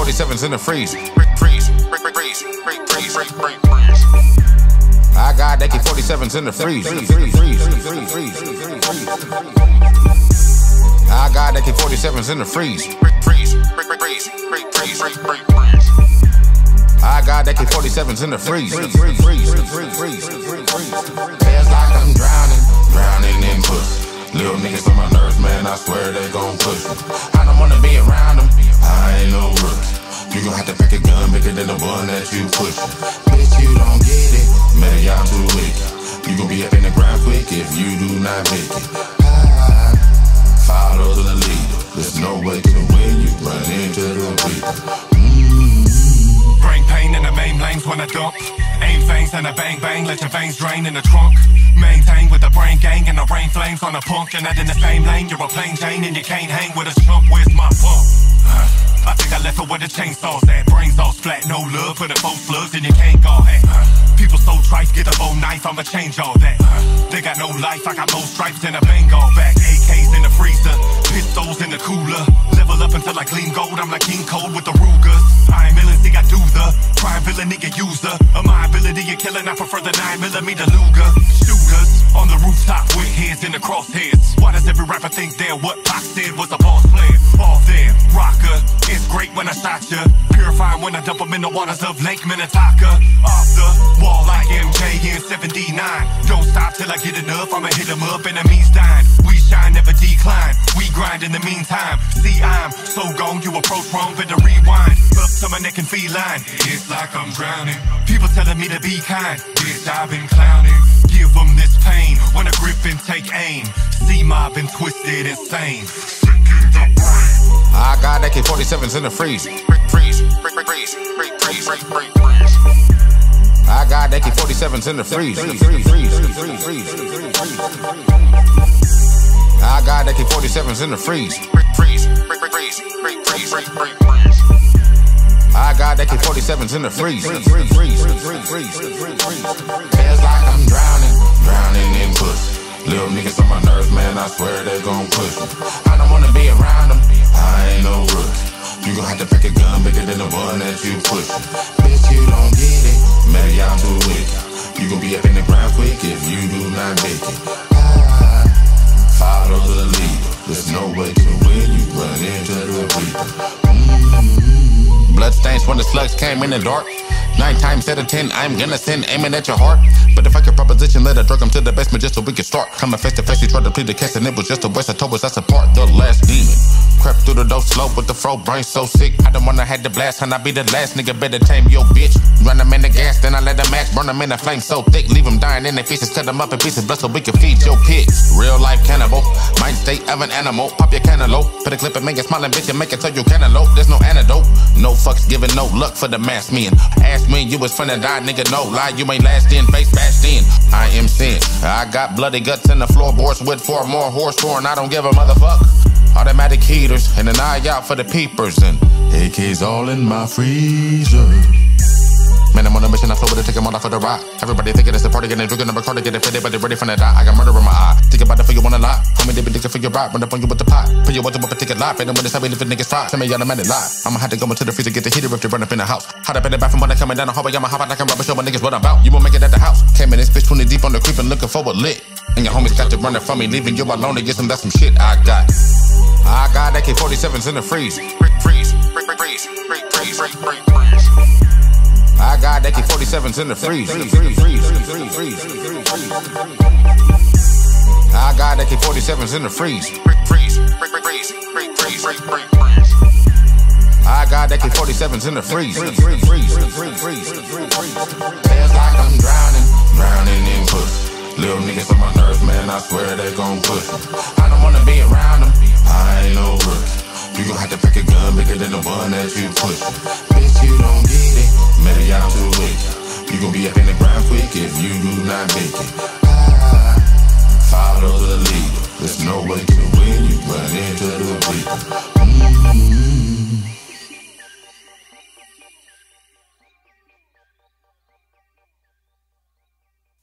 AK-47s in the freeze. I got AK-47s in the freeze. I got AK-47s in the freeze. I got AK-47s in the freeze. Feels like I'm drowning in pussy. Little niggas on my nerves, man, I swear they gon' push me. I don't wanna be around them, I ain't no rookie. You gon' have to pick a gun bigger than the one that you pushin'. Bitch, you don't get it, maybe I'm too wicked. You gon' be up in the ground quick if you do not make it. Follow the leader, there's no way to win, you run into the reaper. Brain pain in the main lanes when I dump. Aim fangs and a bang bang, let your veins drain in the trunk. Maintain with the brain gang and the rain flames on the punk. And not in the same lane, you're a plain Jane and you can't hang with a chump. Where's my pump? I think I left her where the chainsaw's at. Brains all splat, no love for the four slugs and you can't go at. People so trite, get a bow knife, I'ma change all that. They got no life, I got more stripes than a Bengal back. AKs in the freezer, pistols in the cooler. Level up until I clean gold, I'm like King Cold with the Rugers. I ain't Millie, I do the crime villain, nigga user. Of my ability of killing, I prefer the 9mm Luger. Shooters on the rooftop with heads in the crosshairs. Why does every rapper think they're what Pac said was a boss player? Off there, rocker, it's great when I shot ya. Purifying when I dump them in the waters of Lake Minnetonka. Off the wall like MJ in 79. Don't stop till I get enough, I'ma hit them up, enemies dying. We shine, never decline, we grind in the meantime. See, I'm so gone, you approach wrong, better rewind. Up to my neck and feline, it's like I'm drowning. People telling me to be kind, bitch, I've been clowning. Give them this pain, when I grip and take aim. See, mob been twisted insane. I got AK-47s in the freeze. I got AK-47s in the freeze. I got AK-47s in the freeze. I got AK-47s in the freeze. Feels like I'm drowning in pussy. Little niggas on my nerves, man, I swear they gon' push me. I don't wanna be around them, I ain't no rookie. You gon' have to pick a gun bigger than the one that you pushin'. Bitch, you don't get it, maybe I'm too wicked. You gon' be up in the ground quick if you do not make it. Follow the leader, there's no way to win, you run into the reaper. Bloodstains when the slugs came in the dark. 9 times out of 10, I'm gonna sin, aiming at your heart. But if I could proposition, let her drug him to the basement just so we can start. Coming face to face, he tried to plead the case, and it was just a waste. I told us that's a part, the last demon. Crept through the door slow with the fro, brain so sick. I don't wanna have the blast, and I be the last nigga, better tame your bitch. Run him in the gas, then I let the match burn him in the flame so thick. Leave him dying in their feces, cut him up in pieces, blood so we can feed your kids. Real life cannibal, mind state of an animal. Pop your cantaloupe, put a clip and make it smiling bitch and make it so you cantaloupe. There's no antidote, no fucks given, no luck for the mass men. Ask when you was finna die, nigga, no lie, you ain't last in, face bashed in. I am sin, I got bloody guts in the floorboards with 4 more horsepower, and I don't give a motherfucker. Automatic heaters and an eye out for the peepers, and AK's all in my freezer. Man, I'm on a mission, I flow with it, take them all out for the ride. Everybody thinking it's a party, getting drinking number card to get it fitted, but they're ready for the die. I got murder in my eye. Think about it for you wanna lie. Homie, they be looking for your ride, run up on you with the pot. Put you with the ticket live, and when it's how we live, niggas fry. Tell me automatic lie. I'ma have to go into the freezer, get the heater if they run up in the house. Hot up in the bathroom when I coming down the hallway, I'ma hop out like I'm rubber, show my niggas what I'm about. You won't make it at the house. Came in this bitch 20 deep on the creep and looking for a lit. And your homies got to run it from me, leaving you alone to get some, that's some shit I got. I got AK-47s in the freeze. I got AK-47s in the freeze. I got AK-47s in the freeze. I got AK-47s in the freeze. Feels like I'm drowning in pussy. Little niggas on my nerves, man, I swear they gon' push me. I don't wanna be around them, I ain't no rookie. You gon' have to pick a gun bigger than the one that you pushin'. Bitch, you don't get it, maybe I'm too wicked. You gon' be up in the ground quick if you do not make it.